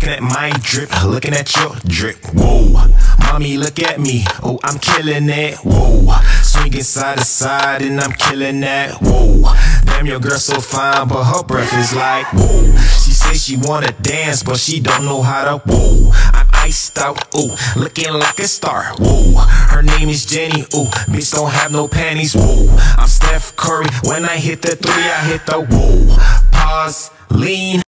Looking at my drip, looking at your drip. Whoa, mommy, look at me. Oh, I'm killing it. Whoa, swinging side to side and I'm killing that. Whoa, damn, your girl so fine, but her breath is like whoa. She say she wanna dance, but she don't know how to. Whoa, I'm iced out. Ooh, looking like a star. Whoa, her name is Jenny. Ooh, bitch don't have no panties. Whoa, I'm Steph Curry. When I hit the three, I hit the whoa. Pause, lean.